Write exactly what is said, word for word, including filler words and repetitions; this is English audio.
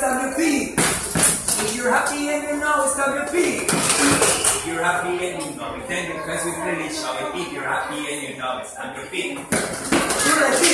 stamp your feet. If you're happy and you know it, stamp your feet. If you're happy and you know it, then your friends will really show it. If you're happy and you know it, stamp your feet. You're like